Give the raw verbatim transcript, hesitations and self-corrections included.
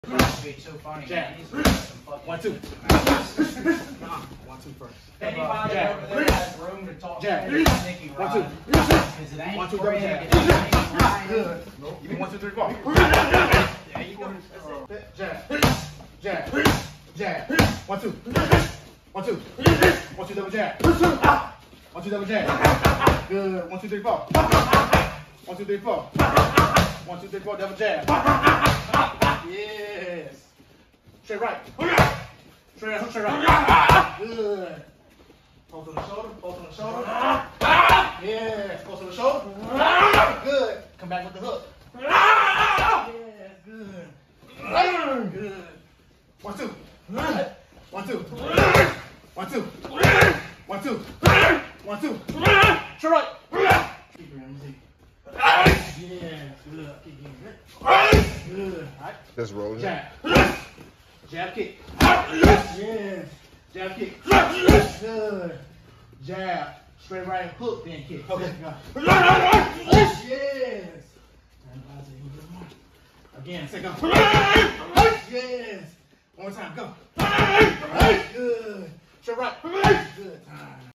It's so funny. Jab. One, two. One, two first. Anybody over there has room to talk Jab. to Nicky One, two. Because it ain't One, two, free, double jab. it ain't right. Good. Give me one, two, three, four. There you go. Jab. Jab. Jab. One, two. One, two. One, two, double jab. One, two, double jab. Good. One, two, three, four. One, two, three, four. One, two, three, four, double jab. Yes. Straight right. Straight right, straight right. Good. Post on the shoulder, post on the shoulder. Yes, post on the shoulder. Good. Come back with the hook. Yes, good. Good. One, two. One, two. One, two. One, two. One, two. Straight right. Keep your M Z. Yes, good. Keep getting it. Good. All right. That's rolling. Jab. Jab kick. Yes. Jab kick. Good. Jab. Straight right hook, then kick. Okay. Yes. Again, second. Yes. One more time, go. Good. Straight right.